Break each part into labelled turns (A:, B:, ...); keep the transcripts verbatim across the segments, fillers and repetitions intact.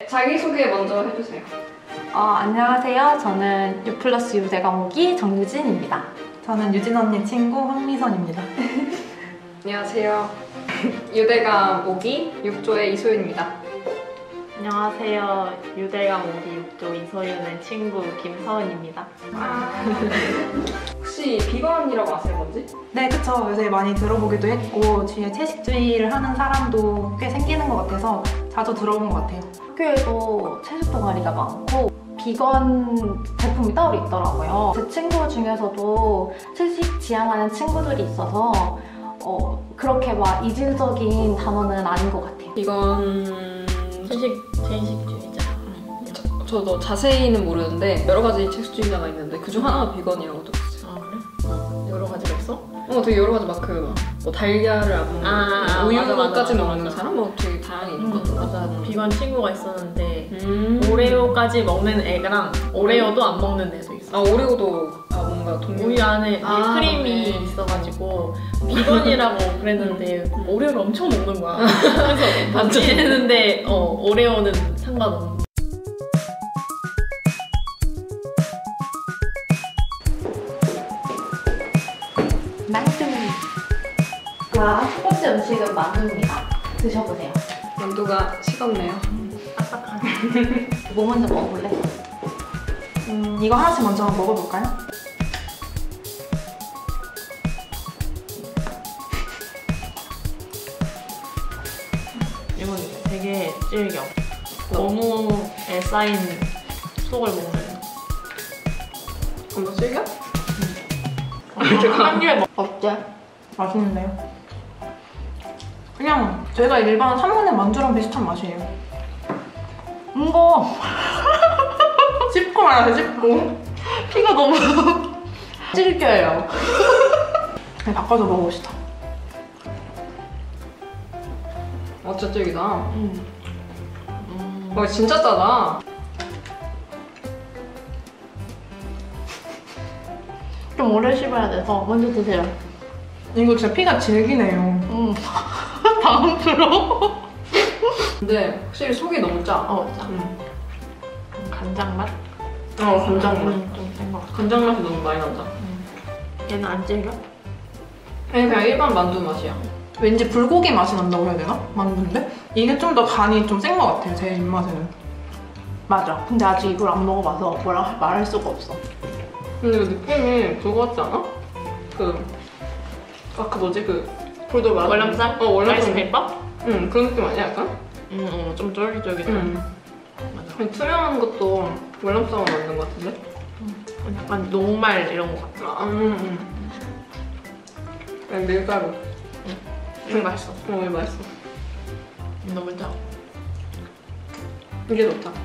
A: 자기소개 먼저 해주세요.
B: 어, 안녕하세요. 저는 유 플러스 유대가 모기 정유진입니다.
C: 저는 유진 언니 친구 황미선입니다.
A: 안녕하세요. 유대감 오기 육 조의 이소윤입니다.
D: 안녕하세요. 유대감 오기 육 조 이소윤의 친구 김서은입니다.
A: 아. 혹시 비건이라고 아세요, 뭔지?
C: 네, 그쵸. 요새 많이 들어보기도 했고 뒤에 채식주의를 하는 사람도 꽤 생기는 것 같아서 자주 들어본 것 같아요.
B: 학교에도 채식 동아리가 많고 비건 제품이 따로 있더라고요. 제 친구 중에서도 채식 지향하는 친구들이 있어서 어, 그렇게 막 이질적인 단어는 아닌 것 같아요.
A: 비건...
D: 채식, 채식주의자.
A: 저, 저도 자세히는 모르는데 여러 가지 채식주의자가 있는데 그중 하나가 비건이라고 들었어요.
D: 아 그래? 어, 여러 가지가 있어?
A: 어, 되게 여러 가지 막 그 뭐 달걀을 안 먹는
D: 아, 아,
A: 우유까지
D: 맞아, 맞아,
A: 먹는
D: 맞아.
A: 사람? 뭐 되게 다양히 있는 것
D: 음,
A: 같아.
D: 맞아. 비건 친구가 있었는데
A: 음.
D: 오레오까지 먹는 애랑 오레오도 안 먹는 애도 있어.
A: 아, 오레오도 아 뭔가 동물
D: 우유 안에
A: 아,
D: 크림이
A: 네.
D: 있어가지고 비건이라고 그랬는데 오레오를 엄청 먹는 거야. 그래서
A: 완전.
D: 했는데 어, 오레오는 상관없는.
B: 만두. 와, 첫 번째 음식은 만두입니다. 드셔보세요.
A: 만두가 식었네요.
B: 뭐 먼저 먹어볼래?
C: 음, 이거 하나씩 먼저 한번 먹어볼까요?
D: 이건 되게 질겨. 어묵에 쌓인 속을 먹는.
A: 한번 즐겨?
D: 한 입에 먹.
B: 어때?
C: 맛있는데요? 그냥 저희가 일반 삼분의 만두랑 비슷한 맛이에요.
B: 이거
C: 씹고 말아요, 씹고.
B: 피가 너무 질겨요.
C: 그냥 바꿔서 먹어봅시다.
A: 아, 진짜 쫄기다.
D: 음. 음.
A: 와, 진짜 짜다.
B: 좀 오래 씹어야 돼서 먼저 드세요.
C: 이거 진짜 피가 질기네요.
B: 음. 당황스러워.
A: 근데 확실히 속이 너무 짜.
D: 어, 짜.
A: 음.
D: 간장 맛?
A: 어, 간장 맛.
D: 음, 좀센 것 같아.
A: 간장 맛이 너무 많이 난다.
D: 얘는 안 질겨?
A: 그냥, 그냥 일반 만두 맛이야.
C: 왠지 불고기 맛이 난다고 해야 되나? 만두인데? 이게 좀 더 간이 좀 센 것 같아요, 제 입맛에는.
B: 맞아. 근데 아직 이걸 안 먹어봐서 뭐라 말할 수가 없어.
A: 근데 그 느낌이 그거 같지 않아? 그, 아, 그 뭐지? 그, 볼도 말하
D: 월남쌈?
A: 어, 월남쌈.
D: 아이스크림밥?
A: 응, 그런 느낌 아니야, 약간?
D: 응, 응, 좀 쫄깃쫄깃해.
A: 응.
D: 맞아.
A: 아니, 투명한 것도 월남쌈으로 만든 것 같은데?
D: 약간 녹말 이런 거 같아.
A: 아, 음, 음. 그냥 밀가루.
D: 되게 맛있어.
A: 어, 이거 맛있어.
D: 너무 짜.
A: 이게 좋다.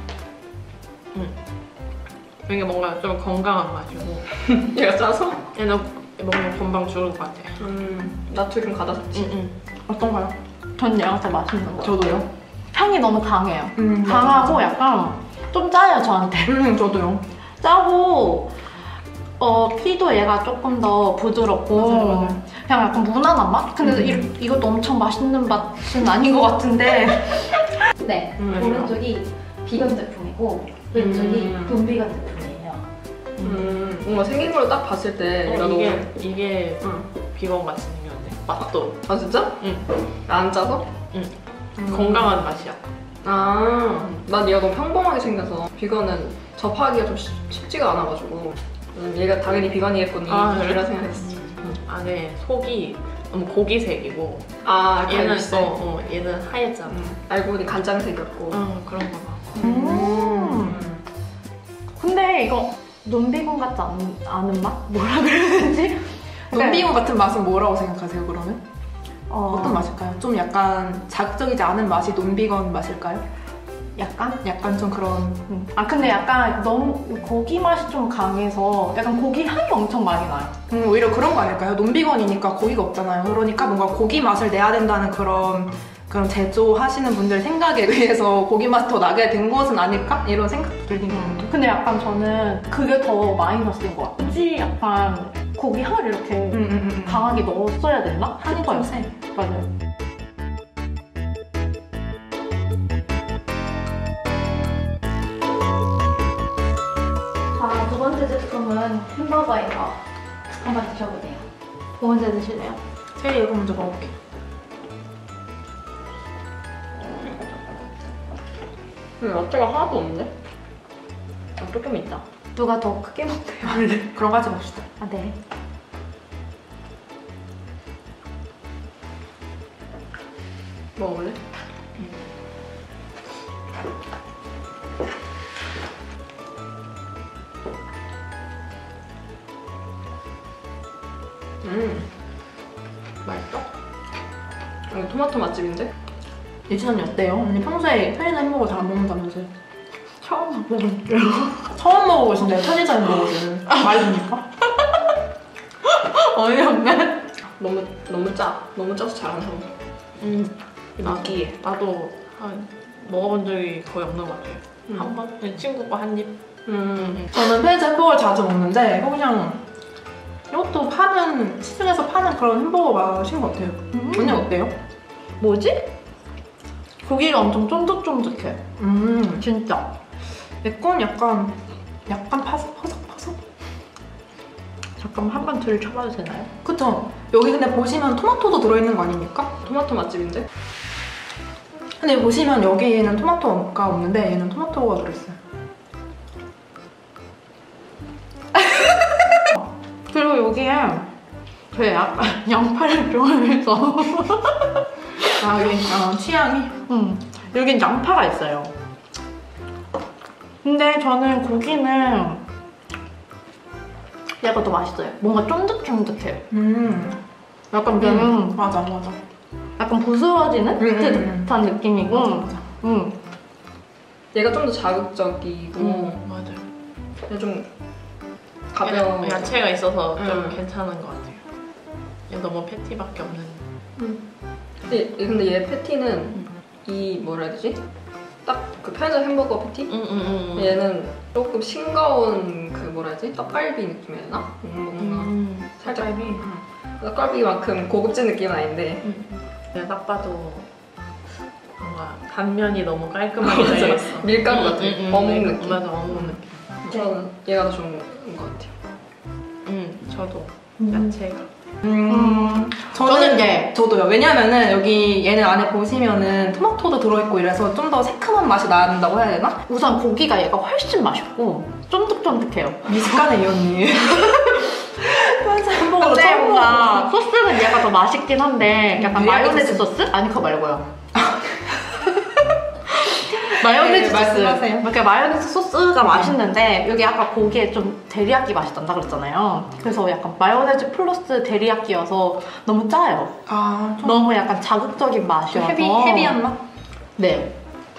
D: 이게 뭔가 좀 건강한 맛이고
A: 얘가 짜서?
D: 얘는 먹으면 금방 죽을 것 같아.
A: 음, 나도 좀 가다 샀지.
D: 응,
C: 어떤가요?
B: 전 얘가 더 맛있는 거.
C: 저도요.
B: 향이 너무 강해요.
C: 음, 맞아,
B: 강하고
C: 맞아.
B: 약간 좀 짜요, 저한테.
C: 음, 저도요.
B: 짜고 어, 피도 얘가 조금 더 부드럽고
C: 맞아요, 맞아요.
B: 그냥 약간 무난한 맛? 근데
C: 음.
B: 이, 이것도 엄청 맛있는 맛은 아닌 것 같은데 네,
A: 음,
B: 오른쪽이 비건 제품이고 왼쪽이
A: 음.
B: 돈비건 제품이에요.
A: 음, 뭔가 생긴 걸로 딱 봤을 때 얘가
D: 어,
A: 너무.
D: 이게 이게
A: 응.
D: 비건 같이 생겼는데 맛도
A: 아, 진짜?
D: 응.
A: 안 짜서?
D: 응.
A: 음.
D: 건강한 맛이야.
A: 아, 난 얘가 너무 평범하게 생겨서 비건은 접하기가 좀 쉽, 쉽지가 않아가지고 음, 얘가 당연히 비건이겠거니
D: 아, 그래?
A: 이런 생각했어.
D: 응. 안에 속이 너무 고기색이고
A: 아,
D: 얘는
A: 갈비색.
D: 어, 어, 얘는 하얗잖아.
A: 음, 알고 보니 간장색이었고.
D: 응, 그런 거 봐.
B: 음. 근데 이거 논비건 같지 않, 않은 맛? 뭐라 그러는지?
C: 논비건 같은 맛은 뭐라고 생각하세요, 그러면?
B: 어,
C: 어떤 맛일까요? 좀 약간 자극적이지 않은 맛이 논비건 맛일까요?
B: 약간?
C: 약간 좀 그런.
B: 음. 아 근데 약간 너무 고기 맛이 좀 강해서 약간 고기 향이 엄청 많이 나요.
C: 음, 오히려 그런 거 아닐까요? 논비건이니까 고기가 없잖아요. 그러니까 뭔가 고기 맛을 내야 된다는 그런 그런 제조하시는 분들 생각에 의해서 고기 맛이 더 나게 된 것은 아닐까? 이런 생각도 들긴 하는데.
B: 근데 약간 저는 그게 더 마이너스인 것 같아요. 굳이 약간 고기 향을 이렇게
C: 음, 음, 음.
B: 강하게 넣었어야 됐나?
C: 향이 좀 세.
B: 맞아요. 싶은 햄버거예요. 한번 드셔보세요. 뭐 먼저 드실래요?
C: 세리 이거 먼저 먹어볼게.
A: 근데 야채가 하나도 없는데?
D: 아, 조금 있다.
B: 누가 더 크게 먹대요?
C: 그런 거 하지 맙시다.
B: 아, 네.
A: 먹을래? 음, 맛있어? 이거 토마토 맛집인데?
C: 예진 언니 어때요? 언니 평소에 편의점 햄버거 잘 안 먹는다면서요?
B: 처음 먹어볼게요.
C: 처음 먹어보신대요, 편의점 햄버거는. 말이 됩니까?
B: 어이없네.
A: 너무 너무 짜. 너무 짜서 잘 안 먹어.
D: 음,
A: 느끼해.
D: 나도 한 먹어본 적이 거의 없는 것 같아요.
A: 음.
D: 한 번? 그냥 친구가 한 입?
A: 음.
C: 저는 편의점 햄버거를 자주 먹는데 그냥 이것도 파는, 시중에서 파는 그런 햄버거 맛인 것 같아요.
B: 음.
C: 언니 어때요?
B: 뭐지? 고기가 엄청 쫀득쫀득해.
C: 음,
B: 진짜.
C: 내 건 약간, 약간 파삭, 파삭, 파삭?
B: 잠깐만 한 번 들춰봐도 되나요?
C: 그쵸? 여기 근데 보시면 토마토도 들어있는 거 아닙니까?
A: 토마토 맛집인데?
C: 근데 보시면 여기에는 토마토가 없는데 얘는 토마토가 들어있어요.
B: 그리고 여기에 제 약간 양파를 좋아해서
C: 아, 여기 아, 취향이?
B: 음, 여긴 양파가 있어요. 근데 저는 고기는 얘가 더 맛있어요. 뭔가 쫀득쫀득해요.
C: 음,
B: 약간 얘는
C: 음, 맞아, 맞아.
B: 약간 부스러지는
C: 음, 음, 음.
B: 듯한 느낌이고
C: 맞아, 맞아.
B: 음.
A: 얘가 좀 더 자극적이고
D: 음, 맞아요.
A: 얘좀 가벼운.
D: 그냥 야채가 있어서 좀
A: 음.
D: 괜찮은 것 같아요. 얘 너무 패티밖에 없는.
A: 근데, 근데 얘 패티는 이 뭐라 해야 되지? 딱 그 편의점 햄버거 패티?
D: 응, 응, 응.
A: 얘는 조금 싱거운 그 뭐라 해야 되지? 떡갈비 느낌이야 되나? 뭔가
D: 음,
A: 살짝
D: 살짝이.
A: 음. 떡갈비만큼 고급진 느낌은 아닌데
D: 내가 딱 봐도 뭔가 단면이 너무 깔끔하게
A: 맞아.
D: 되어 있어.
A: 밀가루 같은
D: 응, 응, 응.
A: 어묵
D: 응,
A: 느낌.
D: 맞아, 어묵 느낌.
A: 저는 얘가 더 좋은 것 같아요.
D: 응, 저도
B: 음.
D: 야채가.
C: 음,
B: 저는 얘.
C: 저도요. 왜냐면은 여기 얘는 안에 보시면은 토마토도 들어있고 이래서 좀 더 새콤한 맛이 난다고 해야 되나?
B: 우선 고기가 얘가 훨씬 맛있고 쫀득쫀득해요.
C: 미식가네 이 언니. 편의점 햄버거
B: 근데
C: 처음
B: 뭔가
C: 먹어봐.
B: 소스는 얘가 더 맛있긴 한데 약간
C: 미라클
B: 마요네즈 소스? 아니 그거 말고요. 마요네즈
C: 네,
B: 소스.
C: 말씀하세요.
B: 이렇게 마요네즈 소스가 맛있는데 여기 아까 고기에 좀 데리야끼 맛이 난다 그랬잖아요. 그래서 약간 마요네즈 플러스 데리야끼여서 너무 짜요.
C: 아, 좀
B: 너무 약간 자극적인 맛이어서
C: 헤비, 헤비한 맛?
B: 네.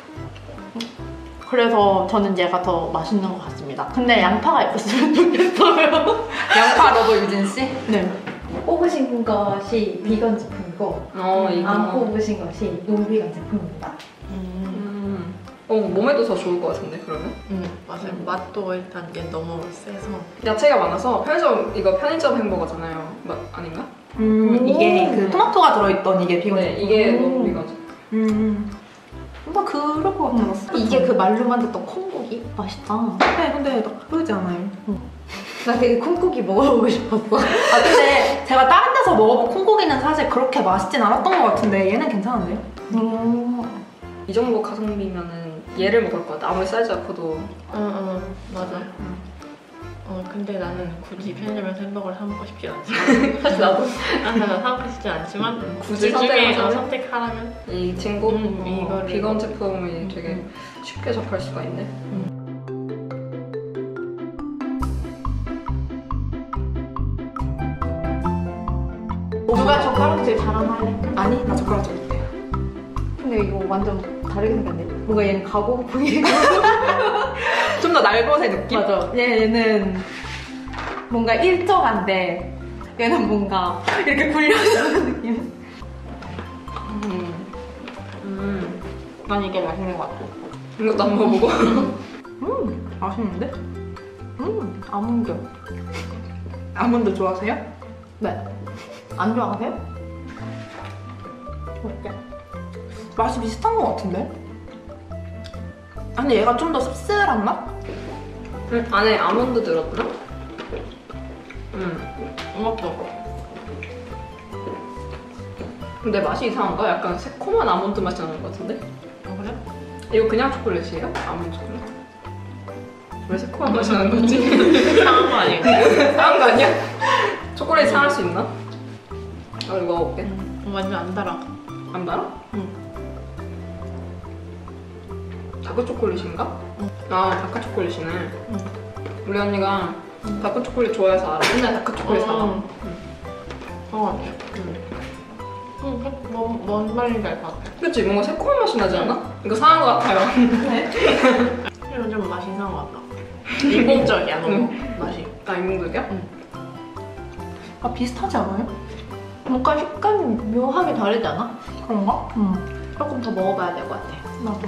B: 그래서 저는 얘가 더 맛있는 것 같습니다. 근데 양파가 있었으면 좋겠어요.
C: 양파 러버 유진 씨?
B: 네. 뽑으신 것이 비건 제품이고
A: 어 이거.
B: 안 뽑으신 것이 논비건 제품입니다.
D: 음,
A: 음. 어 몸에도 더 좋을 것 같은데 그러면?
D: 음, 맞아요. 맛도 일단 얘 너무 세서.
A: 야채가 많아서 편의점 이거 편의점 햄버거잖아요. 맞 아닌가?
C: 음, 이게
B: 음.
C: 그 토마토가 들어있던 이게 비건.
A: 네 이게
B: 음.
A: 너무 이거죠.
C: 음. 뭔가 그럴 것 같았어.
B: 이게 그 말로 만들었던 콩고기? 맛있다.
C: 네, 근데 나쁘지 않아요.
B: 나 되게 콩고기 먹어보고 싶었어.
C: 아, 근데 제가 다른 데서 먹어본 콩고기는 사실 그렇게 맛있진 않았던 것 같은데 얘는 괜찮은데요?
B: 음.
A: 이 정도 가성비면은 얘를 먹을 것 같아. 아무리 사이즈가 커도.
D: 응, 응, 맞아. 어, 근데 나는 굳이 편의점에서 햄버거를 사 먹고 싶지 않지.
A: 사실 나도
D: 아, 사 먹고 싶지 않지만
A: 굳이
D: 둘 중에
A: 선택하자면?
D: 어, 선택하라면
A: 이 친구
D: 음,
A: 어,
D: 이거를
A: 비건
D: 먹어.
A: 제품이 되게 쉽게 접할 수가 있네.
B: 누가 젓가락질 잘하나요?
C: 아니, 나 젓가락질 못해요.
B: 근데 이거 완전 다르게 생겼네. 뭔가 얘는 가공품이고
C: 좀 더 날것의 느낌?
B: 맞아. 얘는 뭔가 일정한데 얘는 뭔가 이렇게 굴려주는 느낌.
A: 음. 음.
B: 난 이게 맛있는 것 같아.
A: 이것도 안 먹어보고.
C: 음, 맛있는데?
B: 음, 아몬드.
C: 아몬드 좋아하세요?
B: 네. 안 좋아하세요? 어때?
C: 맛이 비슷한 것 같은데? 아니 얘가 좀 더 씁쓸한 맛?
A: 음, 안에 아몬드 들었나? 음.
D: 이것도.
A: 근데 맛이 이상한가? 약간 새콤한 아몬드 맛이 나는 것 같은데?
D: 아, 그래?
A: 이거 그냥 초콜릿이에요? 아몬드 초콜릿? 왜 새콤한 맛이 나는 거지?
D: 상한 거 아니에요?
A: 상한 거 아니야? 초콜릿 상할 수 있나? 어, 이거 먹어볼게.
D: 음, 완전 안 달아.
A: 안 달아?
D: 응.
A: 다크 초콜릿인가?
D: 응.
A: 아, 다크 초콜릿이네.
D: 응.
A: 우리 언니가 다크 초콜릿 좋아해서 알아. 맨날 다크 초콜릿 사가.
D: 응. 어,
A: 응.
D: 응, 뭔, 뭔 말인지 알 것 같아.
A: 그치? 뭔가 새콤한 맛이 나지 않아? 이거 상한 것 같아요.
D: 이건 좀 맛이 이상한 것 같다. 인공적이야, 너무 맛이.
A: 아, 인공적이야?
C: 아, 비슷하지 않아요?
B: 뭔가 식감이 묘하게 다르지 않아?
C: 그런가?
B: 응. 조금 더 먹어봐야 될 것 같아.
C: 나도.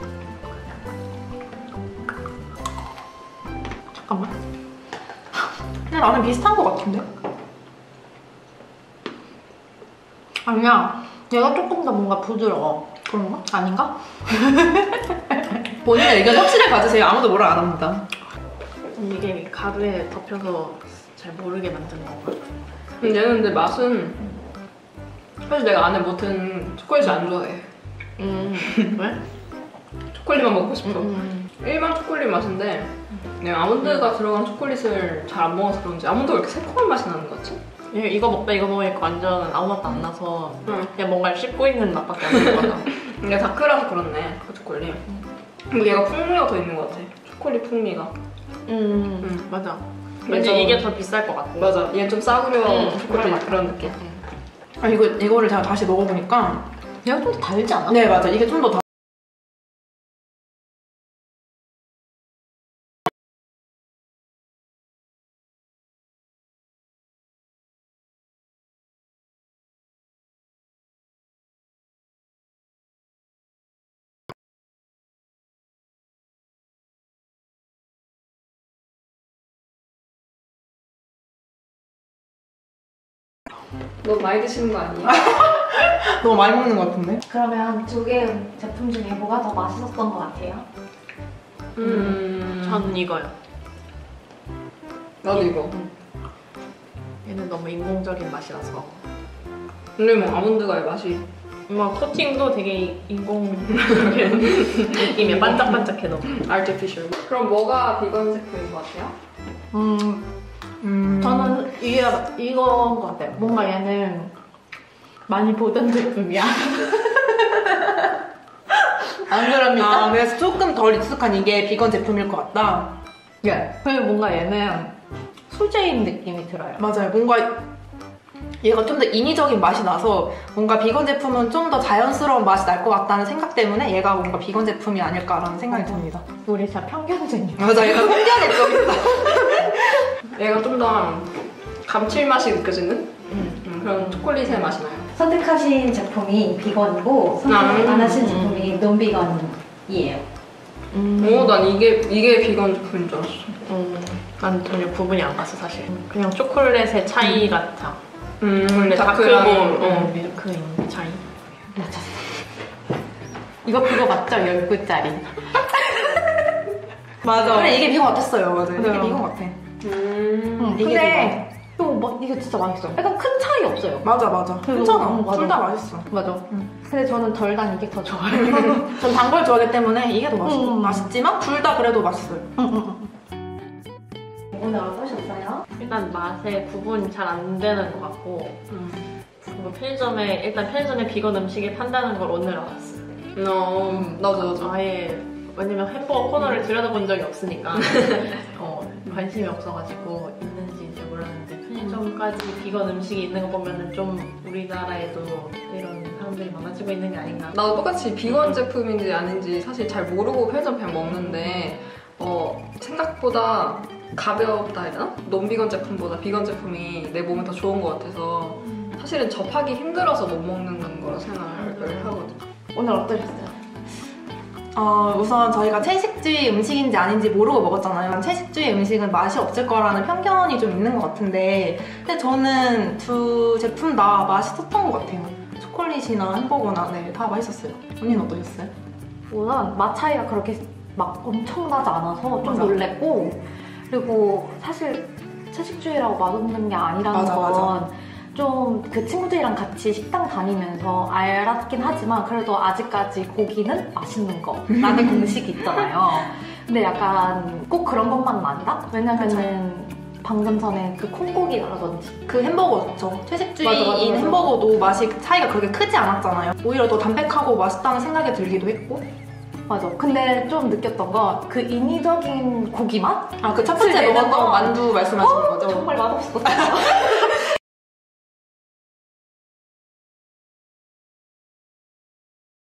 D: 잠깐만.
C: 근데 나는 비슷한 것 같은데?
B: 아니야. 얘가 조금 더 뭔가 부드러워.
C: 그런가?
B: 아닌가?
C: 본인의 의견 확실히 가지세요. 아무도 뭐라 안 합니다.
D: 이게 가루에 덮여서 잘 모르게 만드는 건가?
A: 근데 얘는 근데 맛은 사실 내가 안에 못은 초콜릿을 안 좋아해.
D: 음, 왜?
A: 초콜릿만 먹고 싶어.
D: 음.
A: 일반 초콜릿 맛인데 내가 아몬드가 들어간 초콜릿을 잘 안 먹어서 그런지 아몬드가 왜 이렇게 새콤한 맛이 나는 것 같지?
D: 얘 이거 먹다 이거 먹으니까 완전 아무 맛도 안 나서
A: 응.
D: 그냥 뭔가를 씹고 있는 맛밖에 안 나는 거야.
A: 근데 다크라서 그렇네, 그 초콜릿. 근데 얘가 풍미가 더 있는 것 같아. 초콜릿 풍미가.
D: 음,
A: 음.
D: 맞아. 왠지
A: 좀-
D: 이게 더 비쌀 것 같고.
A: 맞아. 얘는 좀 싸구려
D: 음,
A: 초콜릿
D: 맞아.
A: 그런 느낌.
C: 아, 이거, 이거를 제가 다시 먹어보니까.
B: 얘가 좀 더 달지 않아?
C: 네, 맞아. 이게 좀 더 다.
A: 너무 많이 드시는 거 아니에요?
C: 너무 많이 먹는 것 같은데?
B: 그러면 두 개 제품 중에 뭐가 더 맛있었던 것 같아요?
A: 음.
D: 전 이거요.
A: 나도 이거.
D: 얘는 너무 인공적인 맛이 나서.
A: 근데 뭐 아몬드가 맛이.
D: 뭐 코팅도 되게 인공적인 느낌이야. 반짝반짝해 너무.
A: artificial. 그럼 뭐가 비건 제품인 것 같아요?
B: 음,
C: 음.
B: 저는 이게 이거인 것 같아요. 뭔가 얘는 많이 보던 제품이야. 안 그럽니까?
C: 아, 그래서 조금 덜 익숙한 이게 비건 제품일 것 같다.
B: 예. 그리고 뭔가 얘는 수제인 느낌이 들어요.
C: 맞아요. 뭔가 얘가 좀 더 인위적인 맛이 나서 뭔가 비건 제품은 좀 더 자연스러운 맛이 날 것 같다는 생각 때문에 얘가 뭔가 비건 제품이 아닐까라는 생각이 듭니다.
B: 우리 진짜 편견쟁이.
C: 맞아, 얘가 편견에 좀
A: 얘가 좀 더 감칠맛이 느껴지는
D: 음.
A: 음, 그런 초콜릿의 맛이 나요.
B: 선택하신 제품이 비건이고 선택 안 하신 제품이 논비건이에요.
D: 음.
A: 오, 난 이게 이게 비건 제품인 줄 알았어.
D: 음. 난 전혀 구분이 안 갔어 사실. 그냥 초콜릿의 차이 같아.
A: 음,
D: 원래 다크고
A: 다크랑
D: 어, 밀크인 차이.
B: 맞았어. 이거 그거 맞죠? 열 구짜리.
C: 맞아. 그래, 이게 비건 같았어요. 맞아요. 이게
B: 맞아요.
C: 비건 같아.
A: 음.
C: 이게
B: 근데 이거, 뭐, 이거 진짜 맛있어요. 약간 큰 차이 없어요.
C: 맞아, 맞아.
B: 그리고-
C: 괜찮아.
B: 음, 맞아.
C: 둘 다 맛있어.
B: 맞아.
C: 음.
B: 근데 저는 덜 단 이게 더 좋아요.
C: 전 단 걸 좋아하기 때문에 이게 더 맛있어.
B: 음.
C: 맛있지만 둘 다 그래도 맛있어요.
B: 오늘 어떠셨어요?
D: 일단 맛에 구분이 잘 안 되는 것 같고
A: 음.
D: 그리고 편의점에 일단 편의점에 비건 음식이 판다는 걸 오늘 알았어요.
A: 어, 나도 나도.
D: 아예 왜냐면 햄버거 코너를 들여다본 적이 없으니까 어, 관심이 없어가지고 있는지 이제 몰랐는데 편의점까지 비건 음식이 있는 거 보면은 좀 우리나라에도 이런 사람들이 많아지고 있는 게 아닌가.
A: 나도 똑같이 비건 제품인지 아닌지 사실 잘 모르고 편의점 그냥 먹는데 어, 생각보다 가볍다 해야 되나? 논비건 제품보다 비건 제품이 내 몸에 더 좋은 것 같아서 사실은 접하기 힘들어서 못 먹는 거라 생각을 하거든.
B: 오늘 어떠셨어요?
C: 어, 우선 저희가 채식주의 음식인지 아닌지 모르고 먹었잖아요. 채식주의 음식은 맛이 없을 거라는 편견이 좀 있는 것 같은데 근데 저는 두 제품 다 맛있었던 것 같아요. 초콜릿이나 햄버거나 네, 다 맛있었어요. 언니는 어떠셨어요?
B: 우선 맛 차이가 그렇게 막 엄청나지 않아서 좀
C: 맞아.
B: 놀랬고 그리고 사실 채식주의라고 맛없는 게 아니라는
C: 맞아, 맞아.
B: 건 좀 그 친구들이랑 같이 식당 다니면서 알았긴 하지만 그래도 아직까지 고기는 맛있는 거라는 공식이 있잖아요. 근데 약간 꼭 그런 것만은 아니다? 왜냐면은 방금 전에 그 콩고기라든지
C: 그 햄버거죠. 채식주의인
B: 맞아, 맞아, 맞아.
C: 햄버거도 맛이 차이가 그렇게 크지 않았잖아요. 오히려 더 담백하고 맛있다는 생각이 들기도 했고.
B: 맞아. 근데 좀 느꼈던 건 그 인위적인 고기 맛?
C: 아, 그 첫 번째
B: 내는
C: 먹었던
B: 거.
C: 만두 말씀하시는 거죠?
B: 정말 맛없었어.